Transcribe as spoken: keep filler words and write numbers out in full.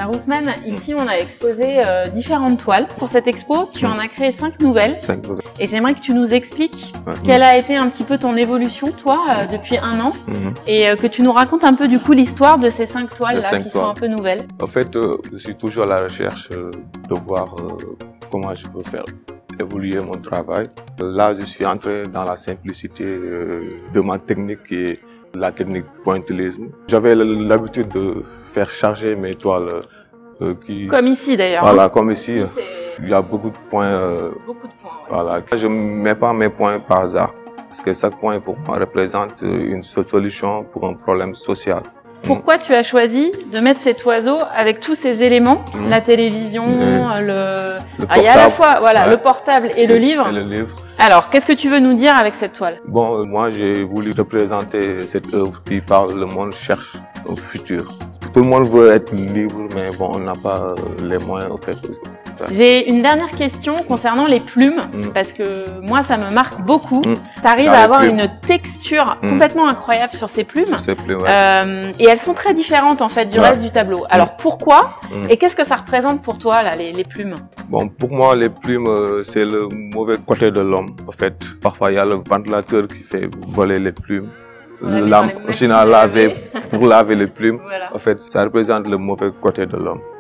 Alors Ousmane, ici on a exposé euh, différentes toiles. Pour cette expo, tu mmh. en as créé cinq nouvelles. Cinq nouvelles. Et j'aimerais que tu nous expliques ouais. quelle a été un petit peu ton évolution, toi, euh, depuis un an, mmh. et euh, que tu nous racontes un peu du coup l'histoire de ces cinq toiles là qui toiles. sont un peu nouvelles. En fait, euh, je suis toujours à la recherche euh, de voir euh, comment je peux faire évoluer mon travail. Là, je suis entré dans la simplicité euh, de ma technique qui est la technique pointillisme. J'avais l'habitude de faire charger mes toiles euh, qui... Comme ici d'ailleurs. Voilà, hein. comme ici. ici il y a beaucoup de points. Euh, beaucoup de points, ouais. Voilà. Je ne mets pas mes points par hasard. Parce que chaque point pour moi représente une solution pour un problème social. Pourquoi mmh. tu as choisi de mettre cet oiseau avec tous ces éléments, mmh. la télévision, mmh. le... le ah, il y a à la fois voilà, ouais. le portable et, et, le livre. et le livre. Alors, qu'est-ce que tu veux nous dire avec cette toile? Bon, moi j'ai voulu représenter cette œuvre qui parle, le monde cherche un futur. Tout le monde veut être libre, mais bon, on n'a pas les moyens en fait. J'ai une dernière question concernant les plumes, mmh. parce que moi ça me marque beaucoup. Mmh. Tu arrives à avoir plumes. une texture mmh. complètement incroyable sur ces plumes, ces plumes ouais. euh, et elles sont très différentes en fait du ouais. reste du tableau. Alors mmh. pourquoi mmh. et qu'est-ce que ça représente pour toi là, les, les plumes? Bon, pour moi les plumes euh, c'est le mauvais côté de l'homme. En fait, parfois il y a le ventilateur qui fait voler les plumes. La machine à laver pour laver les plumes. Voilà. En fait, ça représente le mauvais côté de l'homme.